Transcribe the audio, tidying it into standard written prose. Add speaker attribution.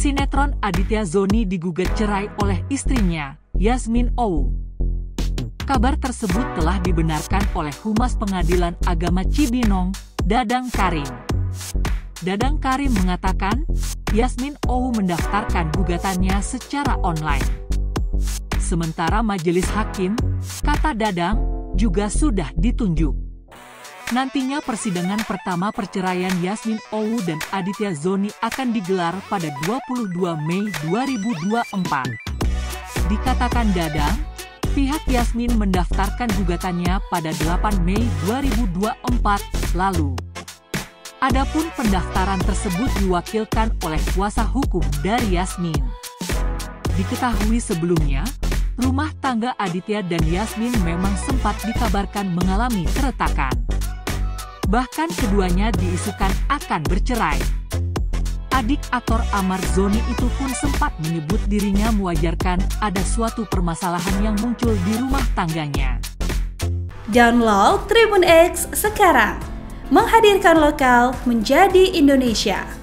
Speaker 1: Pesinetron Aditya Zoni digugat cerai oleh istrinya, Yasmin Owu. Kabar tersebut telah dibenarkan oleh Humas Pengadilan Agama Cibinong, Dadang Karim. Dadang Karim mengatakan, Yasmin Owu mendaftarkan gugatannya secara online. Sementara majelis hakim, kata Dadang, juga sudah ditunjuk. Nantinya persidangan pertama perceraian Yasmin Owu dan Aditya Zoni akan digelar pada 22 Mei 2024. Dikatakan Dadang, pihak Yasmin mendaftarkan gugatannya pada 8 Mei 2024 lalu. Adapun pendaftaran tersebut diwakilkan oleh kuasa hukum dari Yasmin. Diketahui sebelumnya, rumah tangga Aditya dan Yasmin memang sempat dikabarkan mengalami keretakan. Bahkan keduanya diisukan akan bercerai. Adik aktor Ahmad Zoni itu pun sempat menyebut dirinya mewajarkan ada suatu permasalahan yang muncul di rumah tangganya.
Speaker 2: Download Tribun X sekarang, menghadirkan lokal menjadi Indonesia.